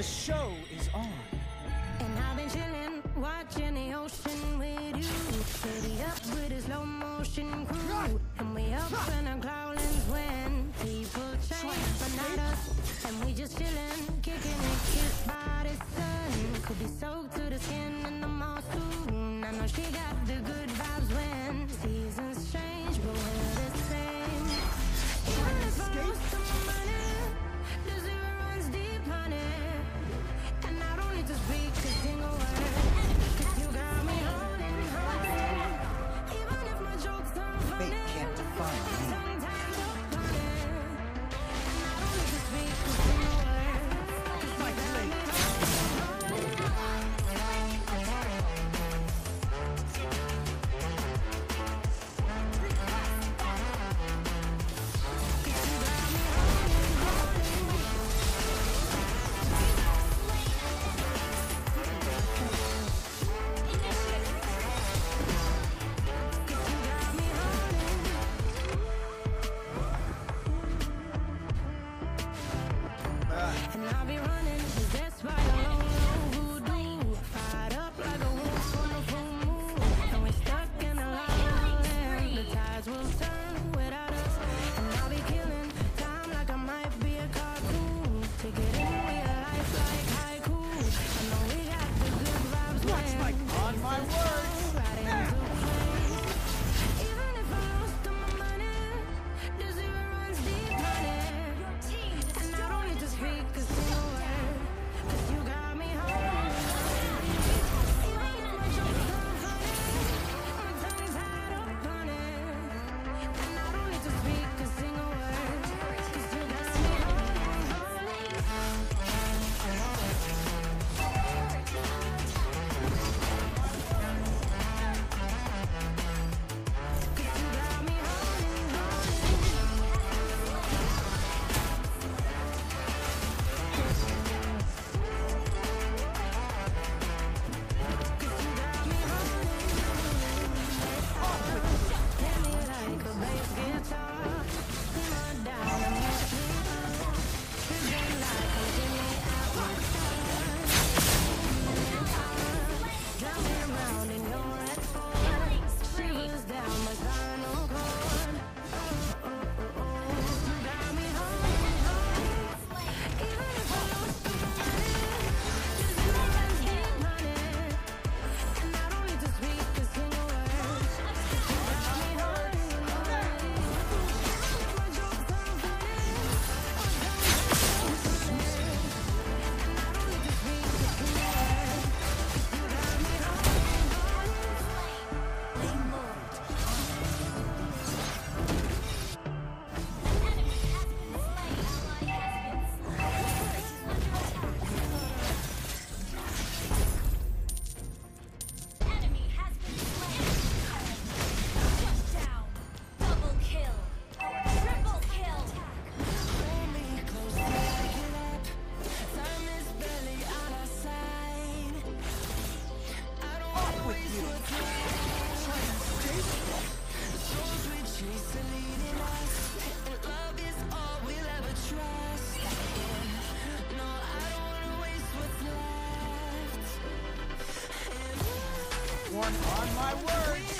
show is on. And I've been chillin', watching the ocean with you. Steady up with a slow motion crew. And we up in our cloudlands when people change, but not us. And we just chillin', kicking it, kissed by the sun. Could be soaked to the skin in the mall soon. I know she got the good vibes when seasons change, but we're the same. Even if I lost some money, the zero runs deep, honey. And I don't need to speak a single word, 'cause you got me holding. Even if my jokes aren't funny, Fate can't define me. tongue tied up on it. And I don't need to speak a single word, 'cause you got me holding. And I'll be running, possessed by a low, low voodoo. Fired up like a wolf on a full moon. And we're stuck in a la la land. The tides will turn without us. And I'll be killing time like I might be a cartoon. Take it in real life like haiku. I know we got the good vibes. Watch like on my words. Right into place. Even if I lost all my money, the zero runs deep, honey. And I don't need to speak a single word, 'cause you got me holding. Even if my jokes aren't funny, my tongue tied up on it. And I don't need to speak a single word, 'cause you got me holding. You got me hit me like a bass guitar. Simmer down and mess me up. Feeling like I'm Jimmy Apple. Drive me around in your red Ford. Shivers down my spinal cord. You got me holding. Even if I lost the money, the zero runs deep, honey. And I don't need to speak a single word. You got me holding. My jokes aren't funny, and I don't need to speak a single word. You got me Enemy has been slain. Shut down. Double kill. Triple kill. hold me close, take it up. Time is barely on our side. I don't wanna waste your time. Souls we chase are leading us, and love is all we'll ever trust. No, I don't wanna waste what's left. One on my words.